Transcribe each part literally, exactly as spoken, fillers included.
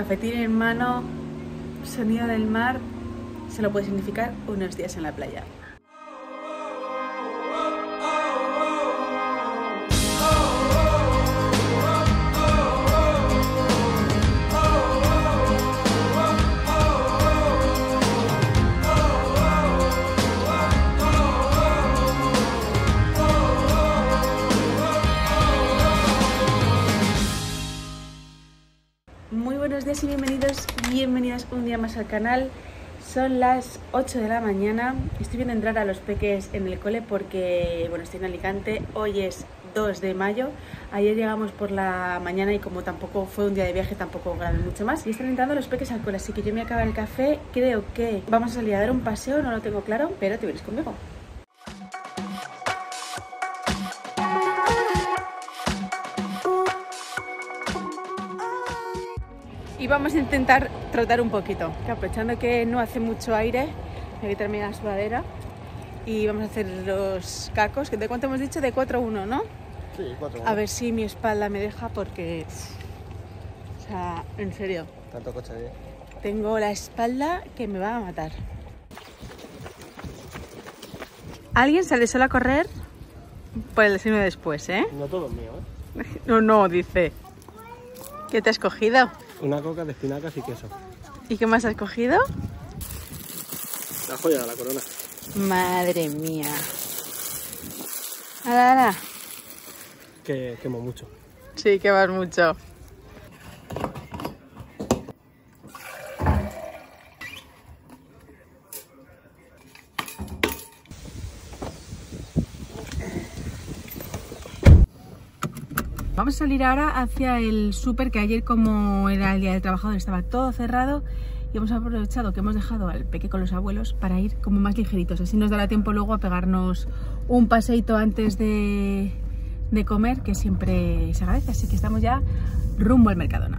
cafetín en mano, sonido del mar, se lo puede significar unos días en la playa. Muy buenos días y bienvenidos, bienvenidas un día más al canal. Son las ocho de la mañana, estoy viendo entrar a los peques en el cole porque, bueno, estoy en Alicante, hoy es dos de mayo, ayer llegamos por la mañana y como tampoco fue un día de viaje, tampoco grabé mucho más. Y están entrando los peques al cole, así que yo me acabo el café, creo que vamos a salir a dar un paseo, no lo tengo claro, pero te vienes conmigo. Y vamos a intentar trotar un poquito, que aprovechando que no hace mucho aire, voy a quitarme la sudadera y vamos a hacer los cacos, que de cuánto hemos dicho, de cuatro a uno, ¿no? Sí, cuatro a uno. A ver si mi espalda me deja porque, o sea, en serio, Tanto coche ahí. tengo la espalda que me va a matar. ¿Alguien sale solo a correr? Por el destino después, ¿eh? No todo es mío, ¿eh? No, no, dice. ¿Qué te has cogido? Una coca de espinacas y queso. ¿Y qué más has cogido? La joya de la corona. Madre mía. Ala, ala. Que quemo mucho. Sí, que vas mucho. Vamos a salir ahora hacia el súper, que ayer, como era el día del trabajador, estaba todo cerrado y hemos aprovechado que hemos dejado al peque con los abuelos para ir como más ligeritos. Así nos dará tiempo luego a pegarnos un paseíto antes de, de comer, que siempre se agradece. Así que estamos ya rumbo al Mercadona.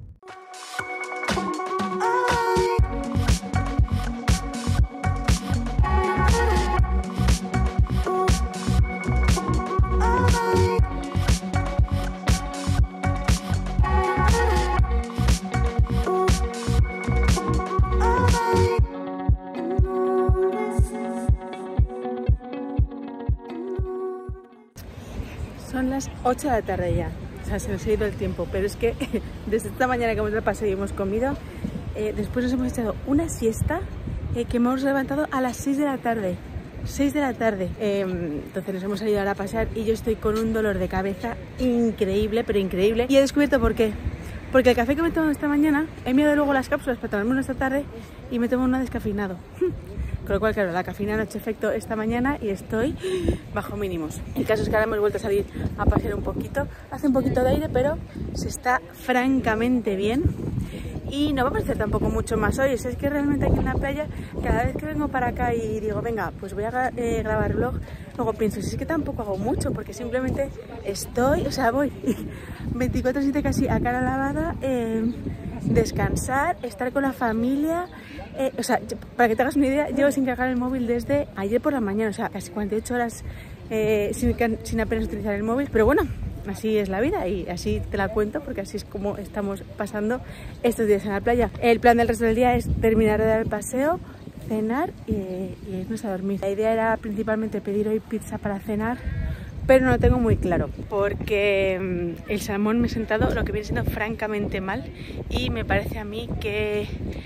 Son las ocho de la tarde ya, o sea, se nos ha ido el tiempo, pero es que desde esta mañana que hemos dado el paseo y hemos comido, eh, después nos hemos echado una siesta eh, que hemos levantado a las seis de la tarde, seis de la tarde, eh, entonces nos hemos salido ahora a pasear y yo estoy con un dolor de cabeza increíble, pero increíble, y he descubierto por qué. Porque el café que me he tomado esta mañana, he mirado luego las cápsulas para tomarme una esta tarde y me tomo una descafeinado. Con lo cual, claro, la cafeína no ha hecho efecto esta mañana y estoy bajo mínimos. El caso es que ahora hemos vuelto a salir a pasear un poquito. Hace un poquito de aire, pero se está francamente bien. Y no vamos a hacer tampoco mucho más hoy. O sea, es que realmente aquí en la playa, cada vez que vengo para acá y digo, venga, pues voy a eh, grabar vlog, luego pienso, si es que tampoco hago mucho, porque simplemente estoy, o sea, voy veinticuatro siete casi a cara lavada, eh, descansar, estar con la familia. Eh, o sea, para que te hagas una idea, llevo sin cargar el móvil desde ayer por la mañana, o sea, casi cuarenta y ocho horas eh, sin, sin apenas utilizar el móvil, pero bueno, así es la vida y así te la cuento porque así es como estamos pasando estos días en la playa. El plan del resto del día es terminar de dar el paseo, cenar y, y irnos a dormir. La idea era principalmente pedir hoy pizza para cenar, pero no lo tengo muy claro porque mmm, el salmón me ha sentado lo que viene siendo francamente mal y me parece a mí que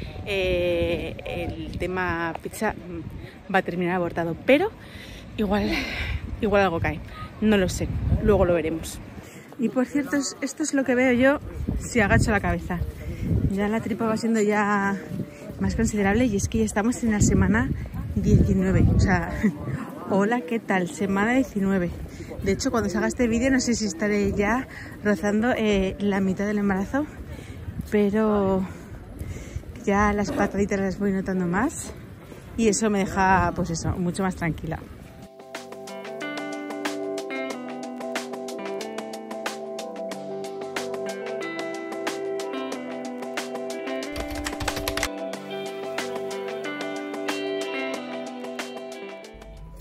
eh, el tema pizza va a terminar abortado, pero igual, igual algo cae, no lo sé, luego lo veremos. Y por cierto, esto es lo que veo yo si agacho la cabeza. Ya la tripa va siendo ya más considerable y es que ya estamos en la semana diecinueve, o sea, hola, ¿qué tal? Semana diecinueve. De hecho, cuando se haga este vídeo no sé si estaré ya rozando eh, la mitad del embarazo, pero ya las pataditas las voy notando más y eso me deja, pues eso, mucho más tranquila.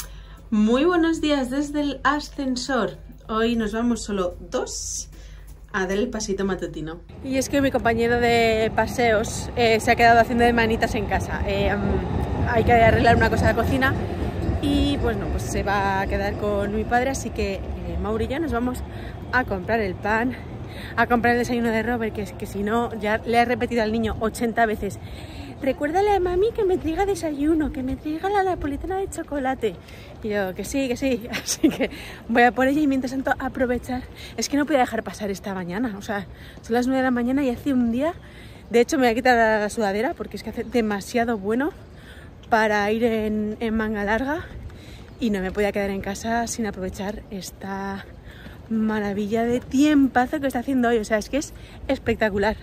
Muy buenos días desde el ascensor. Hoy nos vamos solo dos a dar el pasito matutino. Y es que mi compañero de paseos eh, se ha quedado haciendo de manitas en casa. Eh, um, hay que arreglar una cosa de la cocina y pues no, pues se va a quedar con mi padre, así que eh, Mauro y yo nos vamos a comprar el pan, a comprar el desayuno de Robert, que es que si no ya le he repetido al niño ochenta veces: recuérdale a mami que me traiga desayuno, que me traiga la napolitana de chocolate. Y yo, que sí, que sí. Así que voy a por ella y mientras tanto aprovechar. Es que no podía dejar pasar esta mañana. O sea, son las nueve de la mañana y hace un día. De hecho, me voy a quitar la sudadera porque es que hace demasiado bueno para ir en, en manga larga. Y no me podía quedar en casa sin aprovechar esta maravilla de tiempazo que está haciendo hoy. O sea, es que es espectacular.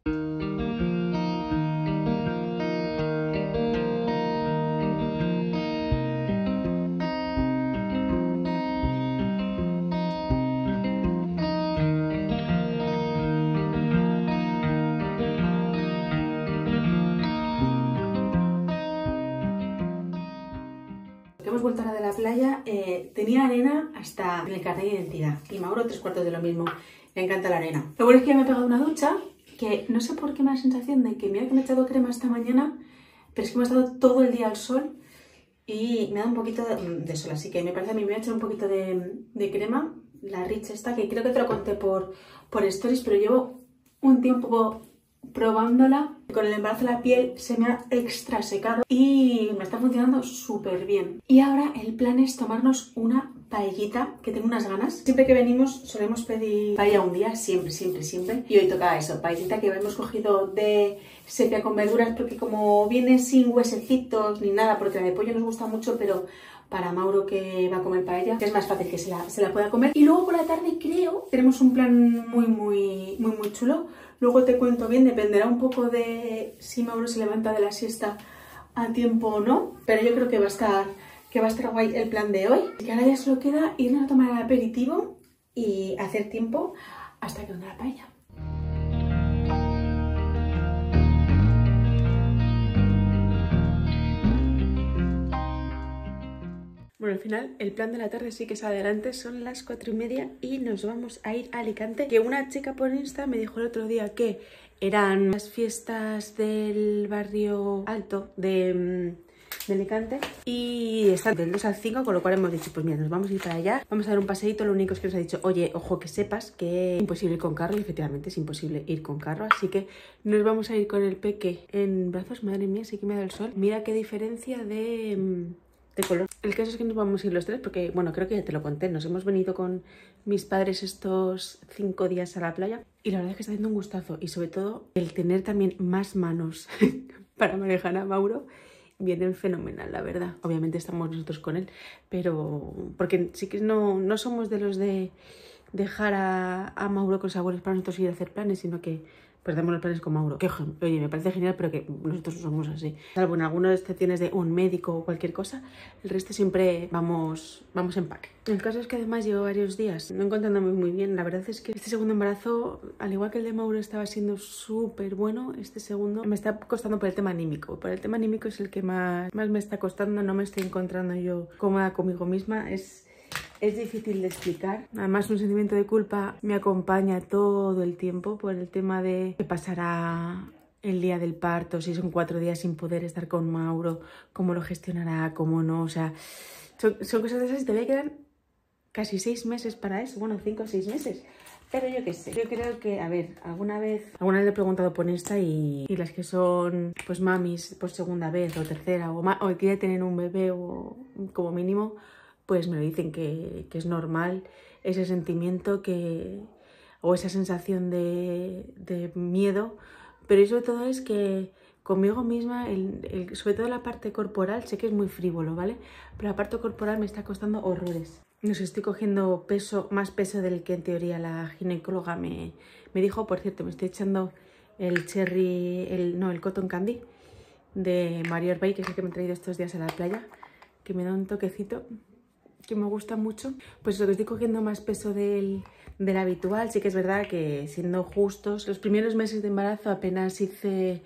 Hemos vuelto ahora de la playa, eh, tenía arena hasta en el carnet de identidad y Mauro tres cuartos de lo mismo, le encanta la arena. Lo bueno es que ya me he pegado una ducha, que no sé por qué me da la sensación de que mira que me he echado crema esta mañana, pero es que me he estado todo el día al sol y me ha dado un poquito de, de sol, así que me parece a mí me voy a echar un poquito de, de crema, la Rich esta, que creo que te lo conté por, por stories, pero llevo un tiempo probándola. Con el embarazo la piel se me ha extra secado y me está funcionando súper bien. Y ahora el plan es tomarnos una paellita, que tengo unas ganas. Siempre que venimos solemos pedir paella un día, siempre, siempre, siempre. Y hoy toca eso, paellita que hemos cogido de sepia con verduras, porque como viene sin huesecitos ni nada, porque la de pollo nos gusta mucho, pero para Mauro, que va a comer paella, es más fácil que se la, se la pueda comer. Y luego por la tarde creo, tenemos un plan muy, muy, muy, muy chulo. Luego te cuento bien, dependerá un poco de si Mauro se levanta de la siesta a tiempo o no, pero yo creo que va a estar, que va a estar guay el plan de hoy. Y ahora ya solo queda irnos a tomar el aperitivo y hacer tiempo hasta que venga la paella. Bueno, al final el plan de la tarde sí que es adelante, son las cuatro y media y nos vamos a ir a Alicante. Que una chica por Insta me dijo el otro día que eran las fiestas del barrio alto de, de Alicante y están del dos al cinco, con lo cual hemos dicho, pues mira, nos vamos a ir para allá, vamos a dar un paseíto. Lo único es que nos ha dicho, oye, ojo, que sepas que es imposible ir con carro, y efectivamente es imposible ir con carro, así que nos vamos a ir con el peque en brazos. Madre mía, sí que me da el sol. Mira qué diferencia de... de color. El caso es que nos vamos a ir los tres porque, bueno, creo que ya te lo conté, nos hemos venido con mis padres estos cinco días a la playa y la verdad es que está haciendo un gustazo, y sobre todo el tener también más manos para manejar a Mauro viene fenomenal, la verdad. Obviamente estamos nosotros con él, pero porque sí que no, no somos de los de dejar a, a Mauro con los abuelos para nosotros ir a hacer planes, sino que pues damos los planes con Mauro. Que, oye, me parece genial, pero que nosotros no somos así. Salvo en algunas excepciones de un médico o cualquier cosa, el resto siempre vamos, vamos en pack. El caso es que además llevo varios días no encontrándome muy bien. La verdad es que este segundo embarazo, al igual que el de Mauro estaba siendo súper bueno, este segundo me está costando por el tema anímico. Por el tema anímico es el que más, más me está costando. No me estoy encontrando yo cómoda conmigo misma. Es... Es difícil de explicar. Además, un sentimiento de culpa me acompaña todo el tiempo por el tema de qué pasará el día del parto, si son cuatro días sin poder estar con Mauro, cómo lo gestionará, cómo no. O sea, son, son cosas de esas y todavía quedan casi seis meses para eso. Bueno, cinco o seis meses. Pero yo qué sé, yo creo que, a ver, alguna vez, alguna vez le he preguntado por Insta y, y las que son, pues, mamis por segunda vez o tercera o, o que ya tienen un bebé o como mínimo, pues me lo dicen que, que es normal ese sentimiento que, o esa sensación de, de miedo, pero sobre todo es que conmigo misma, el, el, sobre todo la parte corporal, sé que es muy frívolo, ¿vale? Pero la parte corporal me está costando horrores. No sé, estoy cogiendo peso, más peso del que en teoría la ginecóloga me, me dijo. Por cierto, me estoy echando el cherry, el, no, el cotton candy de Mario Herbay, que es el que me he traído estos días a la playa, que me da un toquecito que me gusta mucho. Pues eso, que estoy cogiendo más peso del, del habitual. Sí que es verdad que, siendo justos, los primeros meses de embarazo apenas hice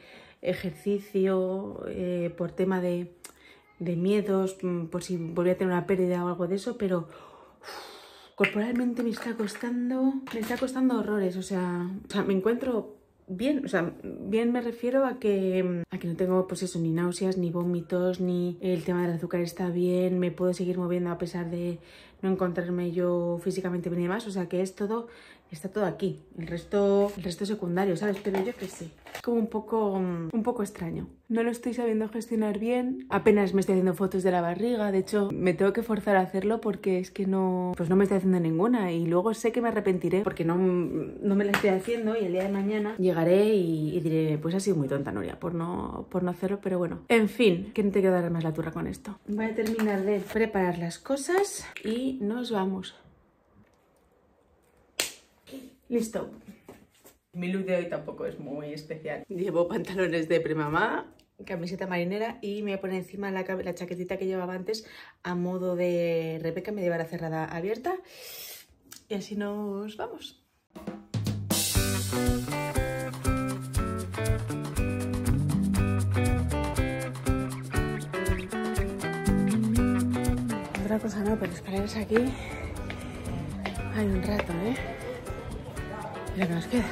ejercicio eh, por tema de, de miedos, por si volvía a tener una pérdida o algo de eso, pero uff, corporalmente me está costando, me está costando horrores, o sea, o sea, me encuentro bien, o sea, bien me refiero a que, a que no tengo, pues eso, ni náuseas, ni vómitos, ni el tema del azúcar está bien, me puedo seguir moviendo a pesar de no encontrarme yo físicamente bien y demás, o sea que es todo, está todo aquí, el resto, el resto secundario, ¿sabes? Pero yo qué sé, es como un poco, un poco extraño. No lo estoy sabiendo gestionar bien, apenas me estoy haciendo fotos de la barriga, de hecho me tengo que forzar a hacerlo porque es que no, pues no me estoy haciendo ninguna y luego sé que me arrepentiré porque no, no me la estoy haciendo y el día de mañana llegaré y, y diré, pues ha sido muy tonta Nuria por no, por no hacerlo, pero bueno, en fin, que no te quiero dar más la turra con esto. Voy a terminar de preparar las cosas y nos vamos. Listo. Mi look de hoy tampoco es muy especial. Llevo pantalones de premamá, camiseta marinera y me voy a poner encima la, la chaquetita que llevaba antes a modo de Rebeca, me lleva la cerrada abierta y así nos vamos. Otra cosa no, pero escaleras aquí hay un rato, ¿eh? Mira que nos queda.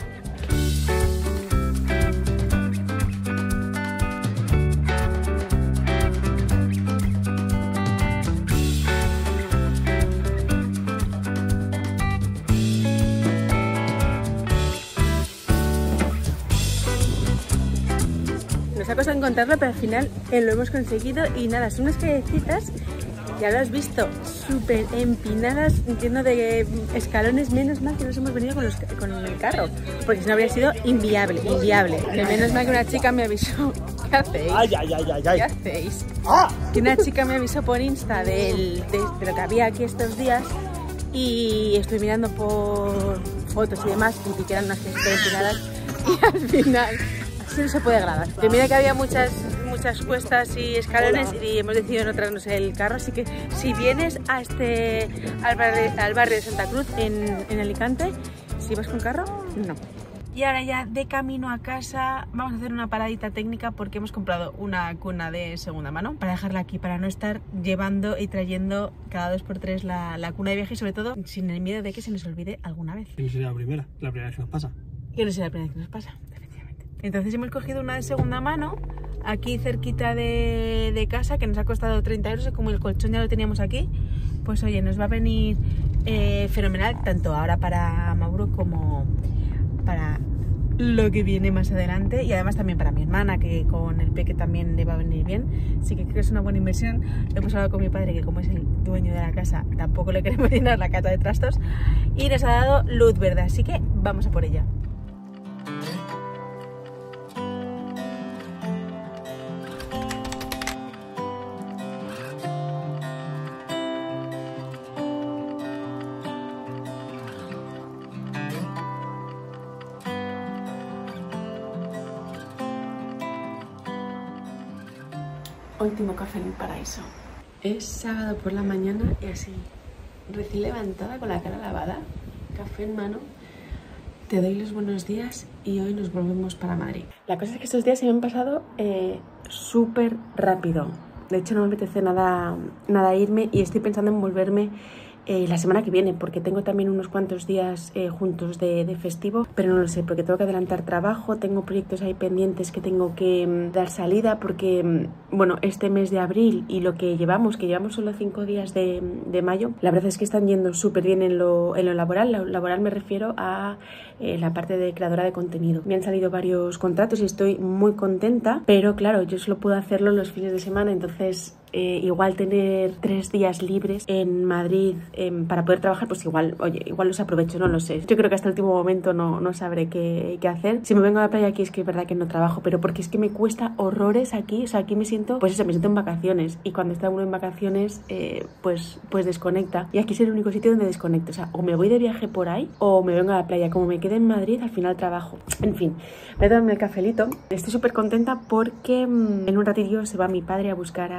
Nos ha costado encontrarlo, pero al final eh, lo hemos conseguido y nada, son unas callecitas. Ya lo has visto, súper empinadas, lleno de escalones, menos mal que nos hemos venido con, los, con el carro, porque si no habría sido inviable, inviable. Que menos mal que una chica me avisó. ¿Qué hacéis? Ay, ay, ay, ay, ay. ¿Qué hacéis? ¡Ah! Que una chica me avisó por Insta del, de, de lo que había aquí estos días y estoy mirando por fotos y demás y vi que eran unas súper empinadas y al final así no se puede grabar. Que mira que había muchas... muchas cuestas y escalones. Hola. Y hemos decidido no traernos el carro, así que si vienes a este al barrio, al barrio de Santa Cruz en, en Alicante, si vas con carro, no. Y ahora ya de camino a casa vamos a hacer una paradita técnica porque hemos comprado una cuna de segunda mano para dejarla aquí, para no estar llevando y trayendo cada dos por tres la, la cuna de viaje y sobre todo sin el miedo de que se nos olvide alguna vez. Que no sería la primera, la primera vez que nos pasa. Que no sería la primera vez que nos pasa, efectivamente. Entonces hemos cogido una de segunda mano aquí cerquita de, de casa, que nos ha costado treinta euros, como el colchón ya lo teníamos aquí, pues oye, nos va a venir eh, fenomenal, tanto ahora para Mauro como para lo que viene más adelante y además también para mi hermana, que con el peque también le va a venir bien, así que creo que es una buena inversión. Lo hemos hablado con mi padre, que como es el dueño de la casa, tampoco le queremos llenar la casa de trastos y nos ha dado luz verde, así que vamos a por ella. Último café en el paraíso. Es sábado por la mañana y así, recién levantada con la cara lavada, café en mano, te doy los buenos días y hoy nos volvemos para Madrid. La cosa es que estos días se me han pasado eh, súper rápido. De hecho no me apetece nada, nada irme y estoy pensando en volverme Eh, la semana que viene, porque tengo también unos cuantos días eh, juntos de, de festivo, pero no lo sé, porque tengo que adelantar trabajo, tengo proyectos ahí pendientes que tengo que mm, dar salida, porque, mm, bueno, este mes de abril y lo que llevamos, que llevamos solo cinco días de, de mayo, la verdad es que están yendo súper bien en lo, en lo laboral. Lo laboral me refiero a eh, la parte de creadora de contenido. Me han salido varios contratos y estoy muy contenta, pero claro, yo solo puedo hacerlo los fines de semana, entonces... Eh, igual tener tres días libres en Madrid eh, para poder trabajar, pues igual, oye, igual los aprovecho, no lo sé. Yo creo que hasta el último momento no, no sabré qué, qué hacer. Si me vengo a la playa aquí es que es verdad que no trabajo, pero porque es que me cuesta horrores aquí, o sea, aquí me siento, pues eso, me siento en vacaciones y cuando está uno en vacaciones, eh, pues, pues desconecta. Y aquí es el único sitio donde desconecto, o sea, o me voy de viaje por ahí o me vengo a la playa. Como me quedé en Madrid, al final trabajo. En fin, voy a tomarme el cafelito. Estoy súper contenta porque mmm, en un ratillo se va mi padre a buscar a, a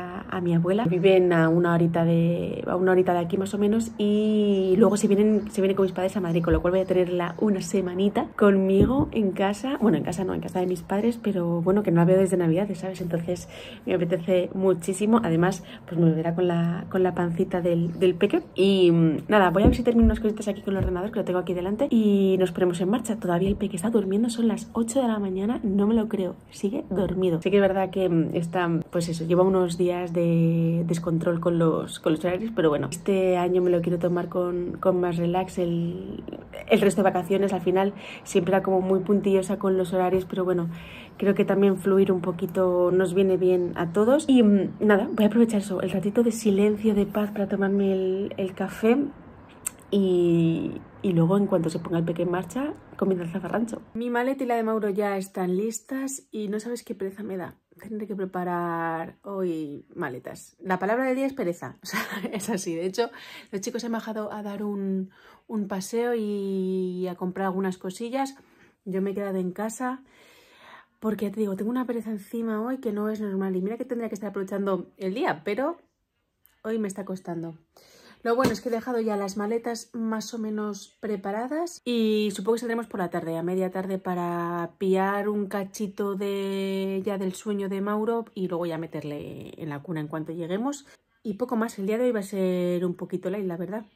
mi abuela. Viven a una horita de, a una horita de aquí más o menos, y luego se vienen, se vienen con mis padres a Madrid, con lo cual voy a tenerla una semanita conmigo en casa. Bueno, en casa no, en casa de mis padres, pero bueno, que no la veo desde Navidad, ¿sabes? Entonces me apetece muchísimo. Además, pues me verá con la, con la pancita del, del peque. Y nada, voy a ver si termino unas cositas aquí con el ordenador, que lo tengo aquí delante, y nos ponemos en marcha. Todavía el peque está durmiendo, son las ocho de la mañana, no me lo creo, sigue dormido. Sí que es verdad que está, pues eso, lleva unos días de descontrol con los, con los horarios, pero bueno, este año me lo quiero tomar con, con más relax. El, el resto de vacaciones al final siempre era como muy puntillosa con los horarios, pero bueno, creo que también fluir un poquito nos viene bien a todos. Y nada, voy a aprovechar eso, el ratito de silencio, de paz, para tomarme el, el café. Y, y luego, en cuanto se ponga el peque en marcha, comienza el zafarrancho. Mi maleta y la de Mauro ya están listas y no sabes qué pereza me da. Tendré que preparar hoy maletas. La palabra del día es pereza, o sea, es así. De hecho, los chicos se han bajado a dar un, un paseo y a comprar algunas cosillas. Yo me he quedado en casa porque, te digo, tengo una pereza encima hoy que no es normal. Y mira que tendría que estar aprovechando el día, pero hoy me está costando. Lo bueno es que he dejado ya las maletas más o menos preparadas y supongo que saldremos por la tarde, a media tarde, para pillar un cachito de ya del sueño de Mauro y luego ya meterle en la cuna en cuanto lleguemos. Y poco más, el día de hoy va a ser un poquito light, la verdad.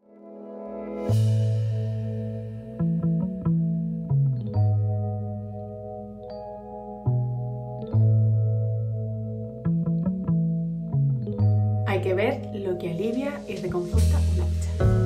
Hay que ver lo que alivia y reconforta una ducha.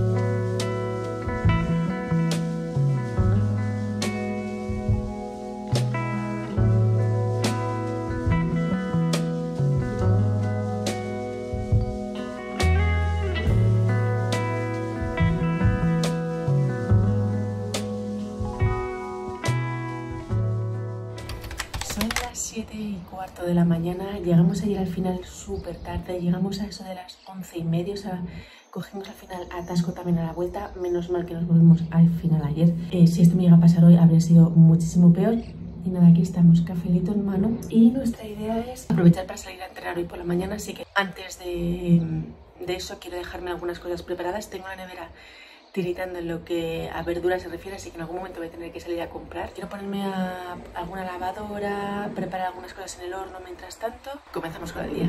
siete y cuarto de la mañana, llegamos ayer al final súper tarde, llegamos a eso de las once y media, o sea, cogimos al final atasco también a la vuelta, menos mal que nos volvimos al final ayer. Eh, si esto me llega a pasar hoy habría sido muchísimo peor. Y nada, aquí estamos, cafelito en mano, y nuestra idea es aprovechar para salir a entrenar hoy por la mañana, así que antes de, de eso quiero dejarme algunas cosas preparadas. Tengo la nevera tiritando en lo que a verduras se refiere, así que en algún momento voy a tener que salir a comprar. Quiero ponerme a alguna lavadora, preparar algunas cosas en el horno mientras tanto. Comenzamos con el día.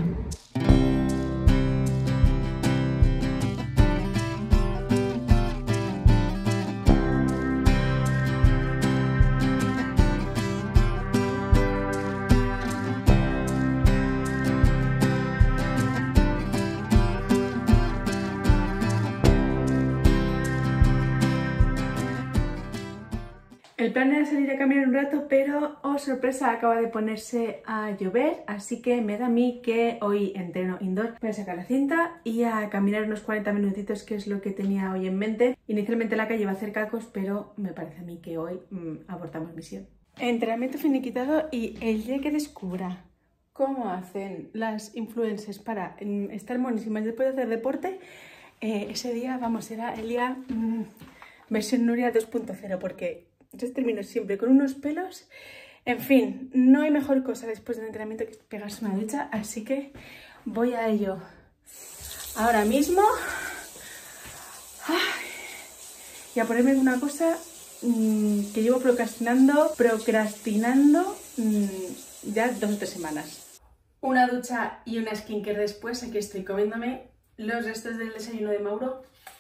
El plan era salir a caminar un rato, pero, oh sorpresa, acaba de ponerse a llover, así que me da a mí que hoy entreno indoor. Voy a sacar la cinta y a caminar unos cuarenta minutitos, que es lo que tenía hoy en mente. Inicialmente la calle iba a hacer cacos, pero me parece a mí que hoy mmm, abortamos misión. Entrenamiento finiquitado, y el día que descubra cómo hacen las influencers para mm, estar monísimas después de hacer deporte, eh, ese día, vamos, será el día mmm, versión Nuria dos punto cero, porque yo termino siempre con unos pelos. En fin, no hay mejor cosa después del entrenamiento que pegarse una ducha, así que voy a ello ahora mismo. Ay, y a ponerme una cosa mmm, que llevo procrastinando, procrastinando mmm, ya dos o tres semanas. Una ducha y una skincare después. Aquí estoy comiéndome los restos del desayuno de Mauro.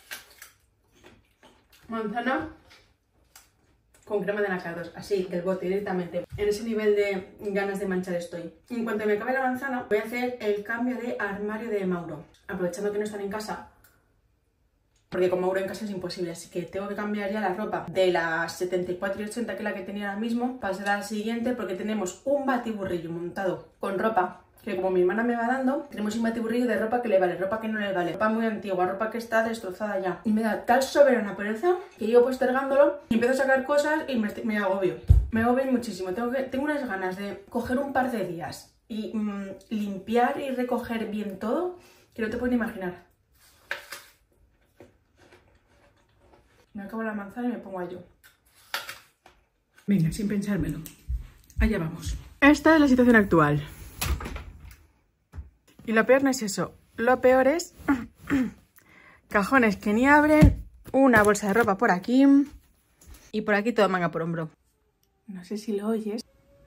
Manzana con crema de anacardos, así, del bote directamente. En ese nivel de ganas de manchar estoy. En cuanto me acabe la manzana, voy a hacer el cambio de armario de Mauro, aprovechando que no están en casa, porque con Mauro en casa es imposible, así que tengo que cambiar ya la ropa de las setenta y cuatro y ochenta, que es la que tenía ahora mismo, pasar a la siguiente, porque tenemos un batiburrillo montado con ropa que, como mi hermana me va dando, tenemos un batiburrillo de ropa que le vale, ropa que no le vale, ropa muy antigua, ropa que está destrozada ya. Y me da tal soberana pereza que yo postergándolo y empiezo a sacar cosas y me, me agobio. Me agobio muchísimo. Tengo, que, tengo unas ganas de coger un par de días y mmm, limpiar y recoger bien todo, que no te puedes ni imaginar. Me acabo la manzana y me pongo a ello. Venga, sin pensármelo. Allá vamos. Esta es la situación actual. Y lo peor no es eso. Lo peor es cajones que ni abren, una bolsa de ropa por aquí y por aquí todo manga por hombro. No sé si lo oyes.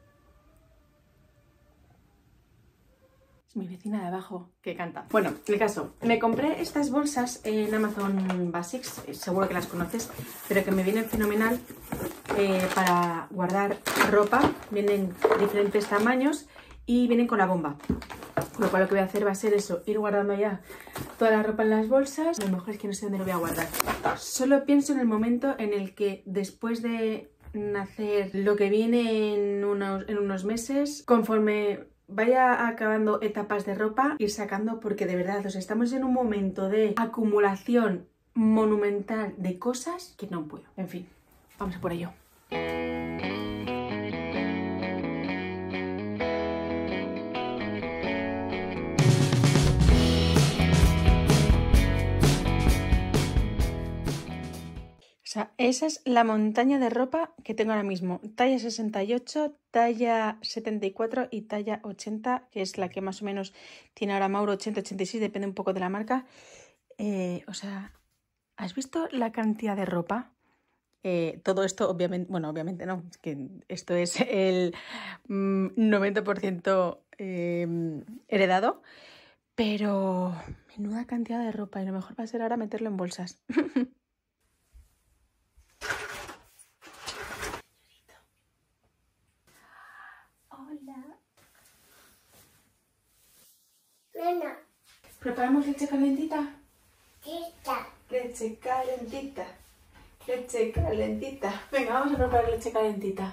Es mi vecina de abajo que canta. Bueno, el caso, me compré estas bolsas en Amazon Basics, seguro que las conoces, pero que me vienen fenomenal eh, para guardar ropa. Vienen diferentes tamaños y vienen con la bomba. Con lo cual lo que voy a hacer va a ser eso, ir guardando ya toda la ropa en las bolsas. Lo mejor es que no sé dónde lo voy a guardar. Solo pienso en el momento en el que después de nacer lo que viene en unos, en unos meses, conforme vaya acabando etapas de ropa, ir sacando, porque de verdad, o sea, estamos en un momento de acumulación monumental de cosas que no puedo. En fin, vamos a por ello. O sea, esa es la montaña de ropa que tengo ahora mismo. Talla sesenta y ocho, talla setenta y cuatro y talla ochenta, que es la que más o menos tiene ahora Mauro, ochenta, ochenta y seis, depende un poco de la marca. Eh, o sea, ¿has visto la cantidad de ropa? Eh, todo esto, obviamente, bueno, obviamente no, es que esto es el mm, noventa por ciento eh, heredado, pero menuda cantidad de ropa y lo mejor va a ser ahora meterlo en bolsas. Nena. ¿Preparamos leche calentita? Tita. Leche calentita. Leche calentita. Venga, vamos a preparar leche calentita.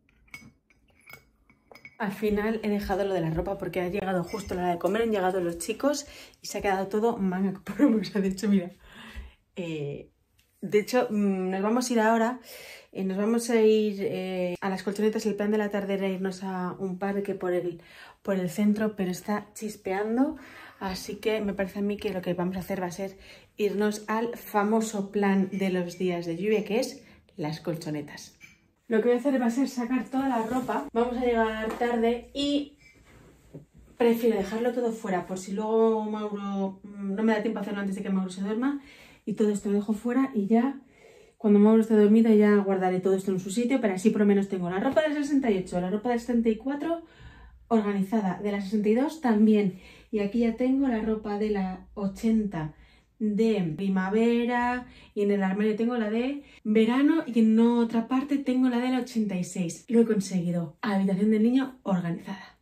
Al final he dejado lo de la ropa porque ha llegado justo la hora de comer, han llegado los chicos y se ha quedado todo manga por hombro. De hecho, mira, eh, de hecho nos vamos a ir ahora, eh, nos vamos a ir eh, a las colchonetas. El plan de la tarde era irnos a un parque por el, por el centro, pero está chispeando, así que me parece a mí que lo que vamos a hacer va a ser irnos al famoso plan de los días de lluvia, que es las colchonetas. Lo que voy a hacer va a ser sacar toda la ropa. Vamos a llegar tarde y prefiero dejarlo todo fuera por si luego Mauro no me da tiempo a hacerlo antes de que Mauro se duerma. Y todo esto lo dejo fuera y ya cuando Mauro esté dormido ya guardaré todo esto en su sitio, pero así por lo menos tengo la ropa del sesenta y ocho, la ropa del setenta y cuatro organizada, de la sesenta y dos también. Y aquí ya tengo la ropa de la ochenta de primavera y en el armario tengo la de verano y en otra parte tengo la del ochenta y seis. Lo he conseguido. Habitación del niño organizada.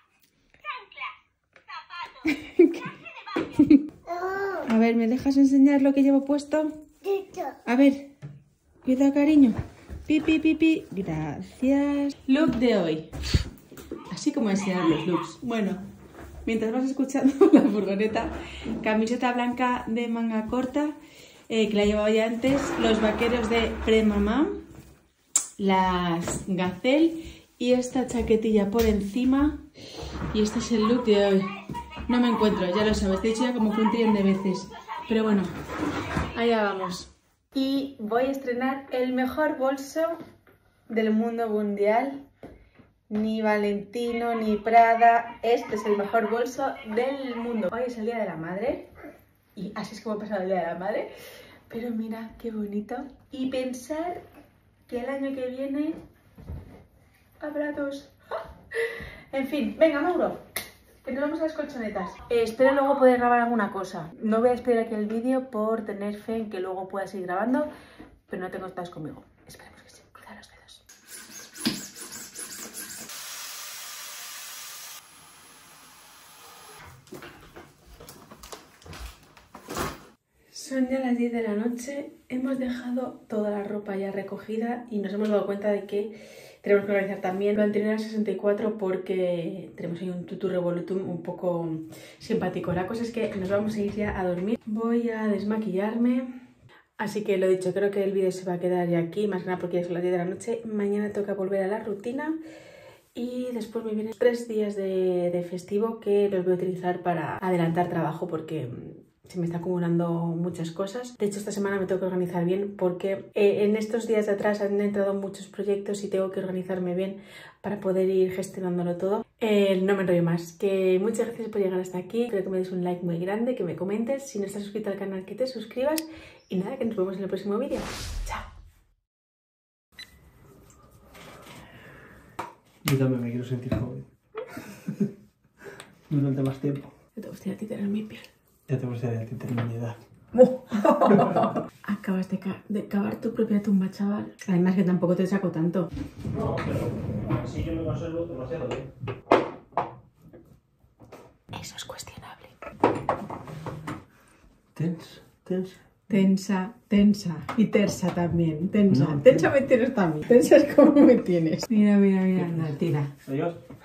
A ver, ¿me dejas enseñar lo que llevo puesto? A ver, cuidado, cariño. Pi, pi, pi, pi. Gracias. Look de hoy. Así como enseñar los looks. Bueno, mientras vas escuchando la furgoneta, camiseta blanca de manga corta, eh, que la llevaba ya antes, los vaqueros de Premamá, las Gazelle y esta chaquetilla por encima. Y este es el look de hoy. No me encuentro, ya lo sabes, te he dicho ya como que un trillón de veces. Pero bueno, allá vamos. Y voy a estrenar el mejor bolso del mundo mundial. Ni Valentino, ni Prada. Este es el mejor bolso del mundo. Hoy es el Día de la Madre. Y así es como he pasado el Día de la Madre. Pero mira qué bonito. Y pensar que el año que viene habrá dos. En fin, venga, Mauro, que nos vamos a las colchonetas. Eh, espero luego poder grabar alguna cosa. No voy a despedir aquí el vídeo por tener fe en que luego pueda seguir grabando, pero no tengo todas conmigo. Esperemos que sí. Cruza los dedos. Son ya las diez de la noche. Hemos dejado toda la ropa ya recogida y nos hemos dado cuenta de que tenemos que organizar también lo anterior al sesenta y cuatro porque tenemos ahí un tutu revolutum un poco simpático. La cosa es que nos vamos a ir ya a dormir. Voy a desmaquillarme. Así que lo dicho, creo que el vídeo se va a quedar ya aquí, más que nada porque ya son las diez de la noche. Mañana toca volver a la rutina y después me vienen tres días de, de festivo que los voy a utilizar para adelantar trabajo porque Se me está acumulando muchas cosas. De hecho, esta semana me tengo que organizar bien porque eh, en estos días de atrás han entrado muchos proyectos y tengo que organizarme bien para poder ir gestionándolo todo. Eh, no me enrollo más. Que muchas gracias por llegar hasta aquí. Espero que me des un like muy grande, que me comentes. Si no estás suscrito al canal, que te suscribas. Y nada, que nos vemos en el próximo vídeo. ¡Chao! Yo también me quiero sentir joven. Durante más tiempo. Te gustaría a ti tener mi piel. Ya te gustaría a ti tener mi edad. Acabas de, ca de cavar tu propia tumba, chaval. Además que tampoco te saco tanto. No, pero si yo me conservo demasiado bien. Eso es cuestionable. Tensa, tensa. Tensa, tensa. Y tersa también. Tensa. No, tensa me tienes también. Tensa es como me tienes. Mira, mira, mira. No, tira. Adiós.